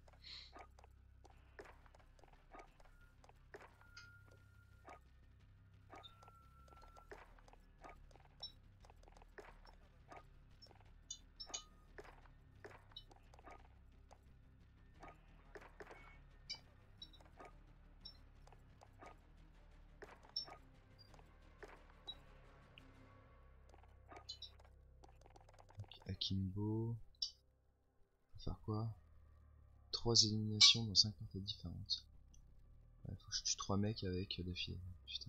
Akimbo. Faut faire quoi? Trois éliminations dans cinq parties différentes. Ouais, faut que je tue trois mecs avec euh, des filles. Putain.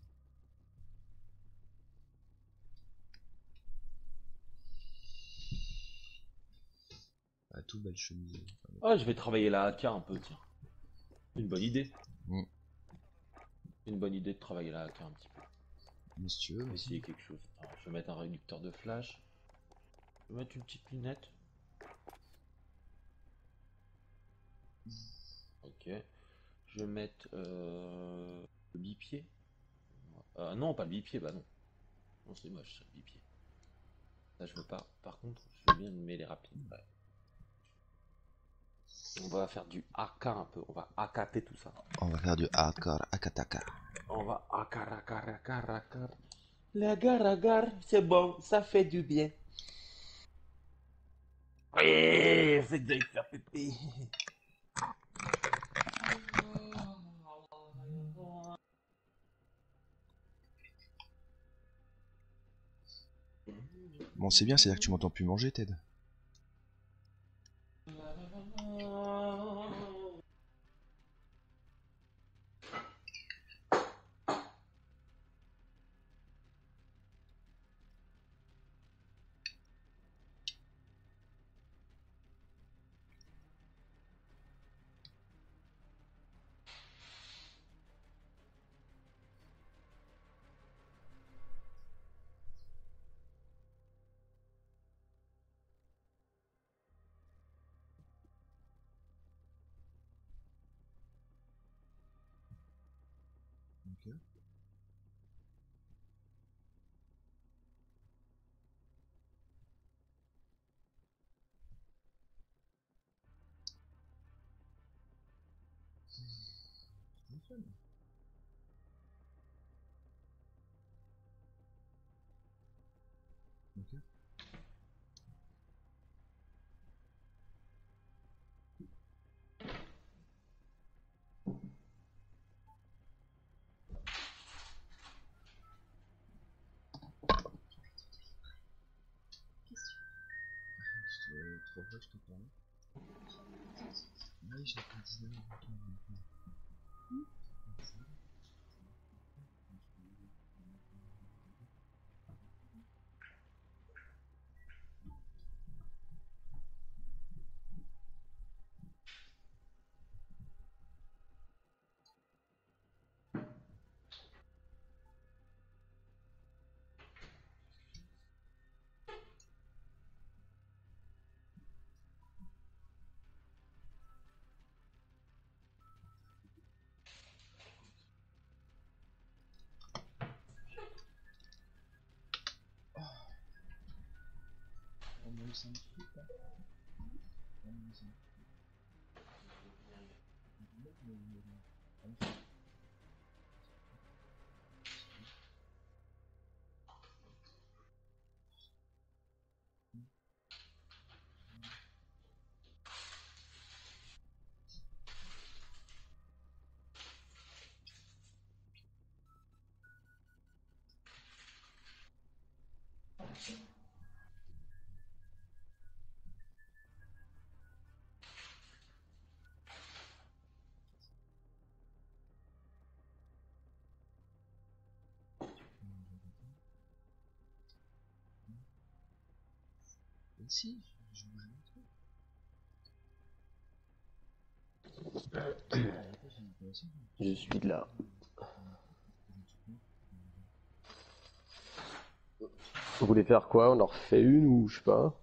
Ah, tout belle chemise. Ah, je vais travailler la A K un peu, tiens. Une bonne idée. Mm. Une bonne idée de travailler la A K un petit peu. Mais si tu veux, Je vais vas-y. essayer quelque chose. Alors, je vais mettre un réducteur de flash. Je vais mettre une petite lunette. Ok. Je vais mettre euh, le bipied. Euh, non, pas le bipied, bah non. Non, c'est moche, ça, le bipied. Ça, je veux pas. Par contre, je veux bien me mêler rapide. Ouais. On va faire du A K un peu. On va A K T tout ça. On va faire du hardcore akataka. On va agar agar agar agar. L'agar agar, c'est bon, ça fait du bien. Oui, c'est que j'aille faire pipi. Bon, c'est bien, c'est-à-dire que tu m'entends plus manger, Ted. Ok. Ok. Euh, trois fois je te parle. Oui, j'ai pas dix-neuf ans. On a eu cinq trucs là. On a eu cinq trucs. Mais si, je bouge un truc. Je suis là. Vous voulez faire quoi? On en refait une ou je sais pas?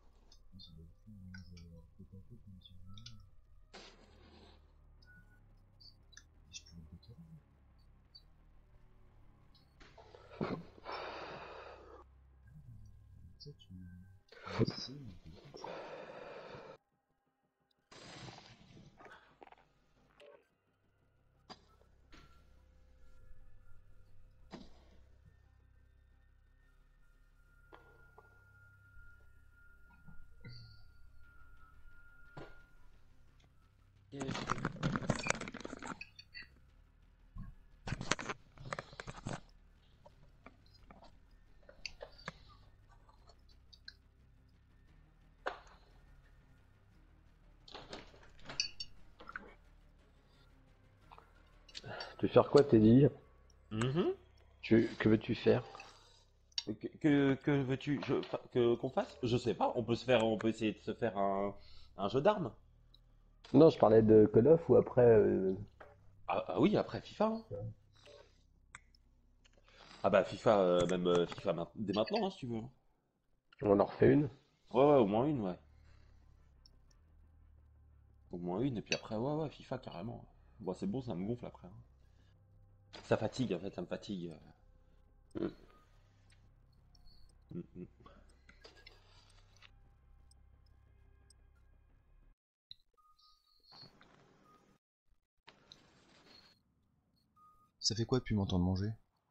Tu veux faire quoi, Teddy? Mhm. Tu, que veux-tu faire? Que, que, que veux-tu je- que qu'on fasse? Je sais pas. On peut se faire, on peut essayer de se faire un, un jeu d'armes. Non, je parlais de Call of ou après. euh, Ah, ah oui, après FIFA. Hein. Ah bah FIFA, euh, même euh, FIFA main- dès maintenant, hein, si tu veux. On en refait une? Ouais, ouais, au moins une, ouais. Au moins une, et puis après, ouais, ouais, FIFA carrément. Bon, c'est bon, ça me gonfle après. Hein. Ça fatigue, en fait, ça me fatigue. Mm. Mm, mm. Ça fait quoi depuis m'entendre manger?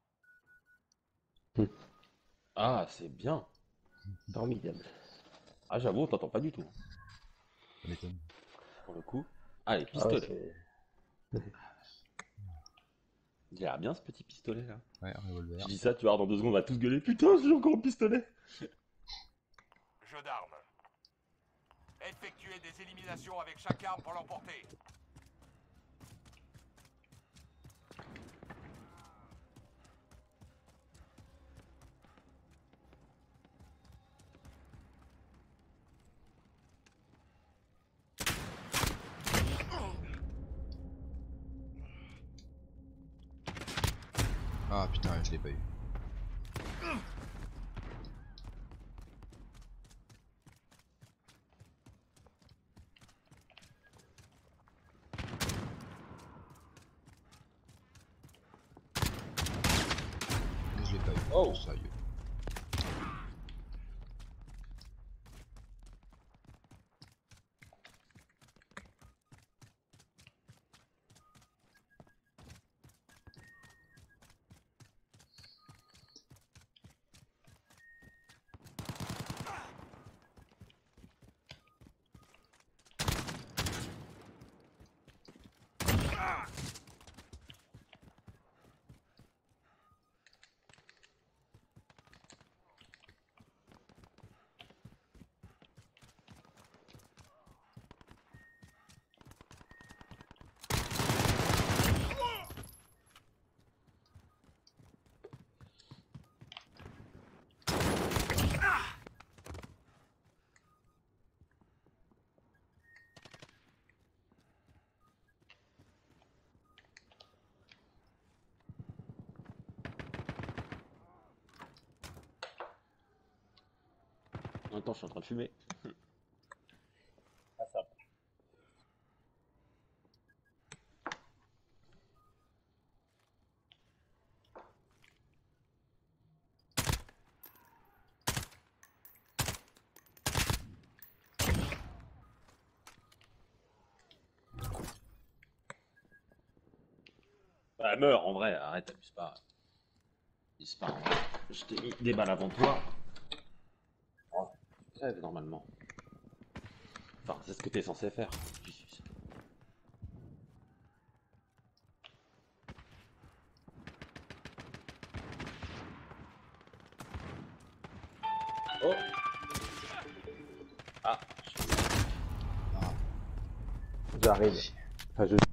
Ah, c'est bien. Formidable. Ah, j'avoue, on t'entend pas du tout. Ça m'étonne. Pour le coup. Ah, les Ah ouais, pistolets. c'est. Il a l'air bien ce petit pistolet là. Ouais, un revolver. Je dis ça, tu vois, dans deux secondes, on va tous gueuler. Putain, j'ai encore un pistolet. jeu d'armes. Effectuez des éliminations avec chaque arme pour l'emporter. Ah putain, je l'ai pas eu. Mais je l'ai pas eu. Oh. Sérieux. Attends, je suis en train de fumer. Ah, ça. Bah, meurs en vrai, arrête, abuse pas. Abuse pas en vrai. Je t'ai mis des balles avant toi. Oh, tu crèves normalement. Enfin, c'est ce que t'es censé faire. J'y suis. Oh. Ah. J'arrive. Enfin, je...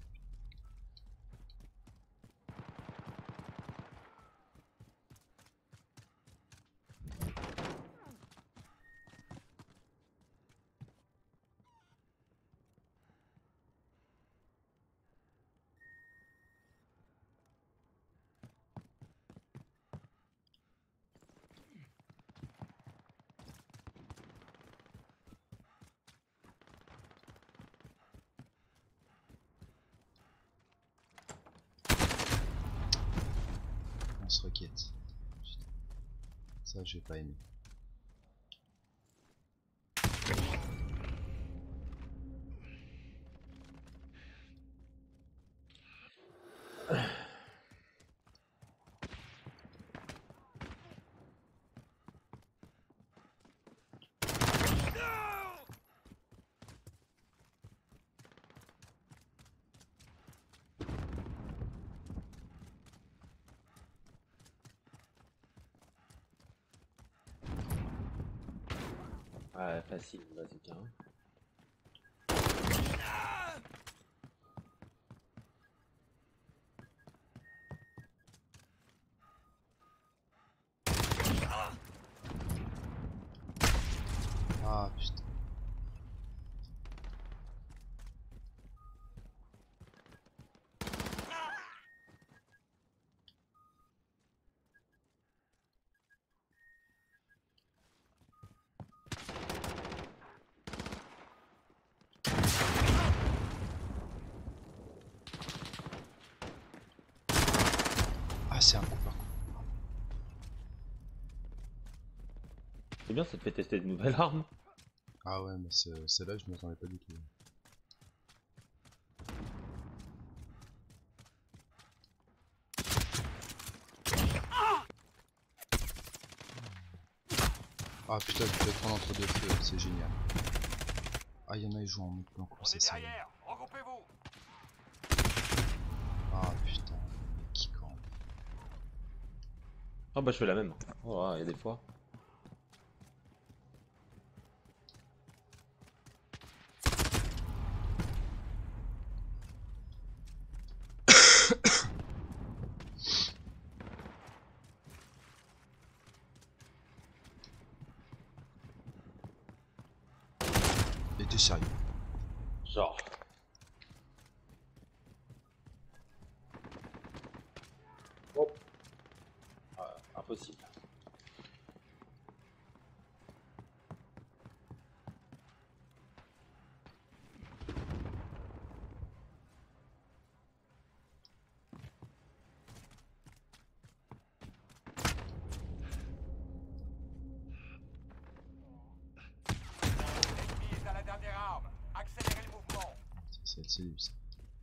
Roquette. Putain. Ça j'ai pas aimé. Ouais, facile, vas-y, tiens. Ah putain. Ah c'est un coup par coup. C'est bien, ça te fait tester de nouvelles armes. Ah ouais, mais celle-là je m'y attendais pas du tout. Ah putain, je peux prendre entre deux feux, c'est génial. Ah, il y en a, ils jouent en mode plan comme ça, c'est... Regroupez-vous. Ah putain, qui campe. Ah bah je fais la même. Oh, il y a des fois. sérieux? Genre. Oh. Euh, impossible. L'ennemi est à la dernière arme. Accélérez le mouvement. C'est c'est lui ça.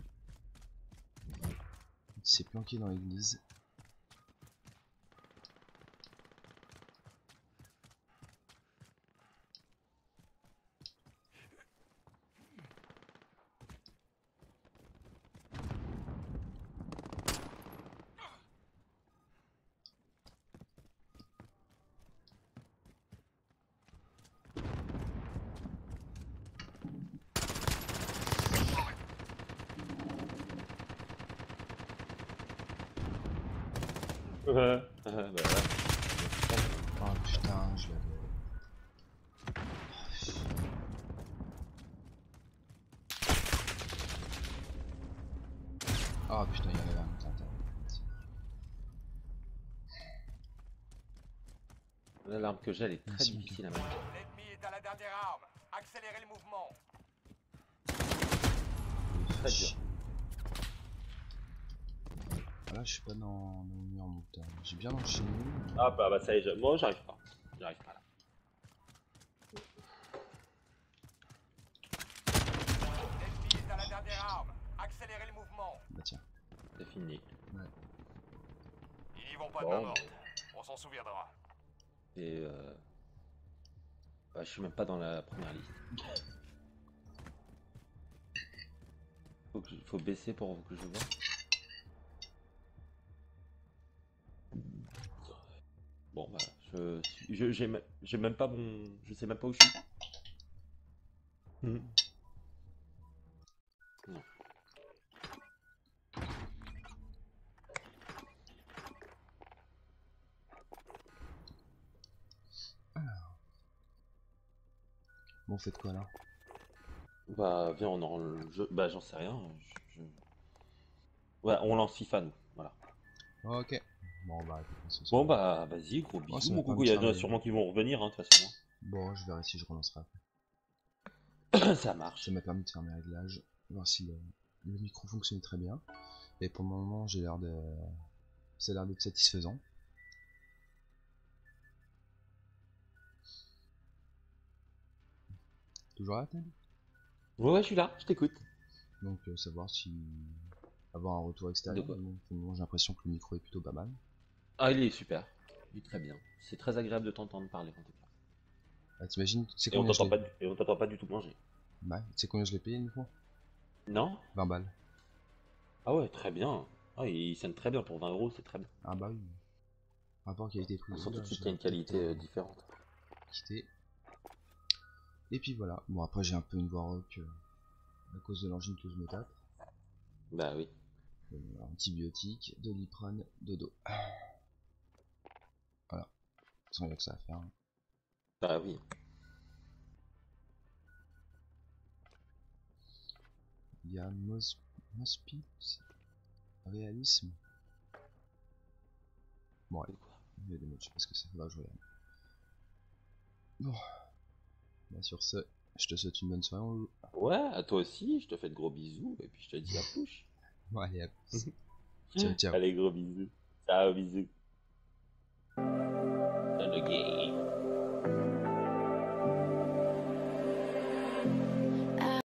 Il s'est planqué dans l'église. Ouais. bah ouais. Oh putain, je l'avais. Oh putain, il y avait là. Attends, attends. L'arme que j'ai, elle est très Merci, difficile à mettre. L'ennemi est à la dernière arme. Accélérez le mouvement. Très dur. Ah là, je suis pas dans, dans le mur montagne. J'ai bien enchaîné. mais- Ah bah, bah ça y est, je- moi j'arrive pas. J'arrive pas là. L'ennemi est à la dernière arme. Accélérez le mouvement. Bah tiens. C'est fini. Ils y vont pas de Bon, main morte. bah. On s'en souviendra. Et euh... bah, je suis même pas dans la première liste. Faut, que je- faut baisser pour que je vois. Bon bah, je suis- je- j'ai me- j'ai même pas mon, je sais même pas où je suis. Hmm. Non. Bon, faites quoi là? Bah viens, on en, je, bah j'en sais rien. Je, je- Ouais, on lance FIFA nous. Voilà. Ok. Bon bah, écoute, ce Bon soir. bah vas-y, gros bisous. Oh, ça va Mon pas coucou, me il y en a servir. sûrement qui vont revenir hein, de toute façon. Bon, je verrai si je relancerai après. Ça marche. Ça m'a permis de faire mes réglages, voir si le, le micro fonctionne très bien. Et pour le moment, j'ai l'air de, ça a l'air d'être satisfaisant. Toujours là, Ted? Ouais, ouais, je suis là, je t'écoute. Donc, euh, savoir si avoir un retour extérieur. De quoi? mais bon, pour le moment, j'ai l'impression que le micro est plutôt pas mal. Ah, il est super. Il est très bien. C'est très agréable de t'entendre parler en tout cas. Ah, t'imagines, c'est Et on combien je t'entend pas, l'ai... du- et on t'entend pas du tout manger. Ouais, c'est combien je l'ai payé le micro? Non? vingt balles. Ah ouais, très bien. Ah, il sonne très bien pour vingt euros, c'est très bien. Ah bah oui. Rapport qualité-prix. On sent tout de là, suite j'ai qu'il y a une qualité peut-être, euh, euh, différente. quitté. Et puis voilà. Bon, après, j'ai un peu une voix rock euh, à cause de l'engine que je me tape. Bah oui. Euh, antibiotiques, doliprane, dodo. Voilà. Sans rien que ça à faire. Bah oui. Il y a Mos... Mospit Réalisme. Bon, ouais. Il y a des mots, je sais pas ce que ça fait, là, je regarde. Bon. Bah, sur ce, je te souhaite une bonne soirée. On... Ouais, à toi aussi, je te fais de gros bisous et puis je te dis à plus. Bon, allez, à plus. Ciao, ciao. Allez, gros bisous. Ciao, bisous. Ciao, le gay.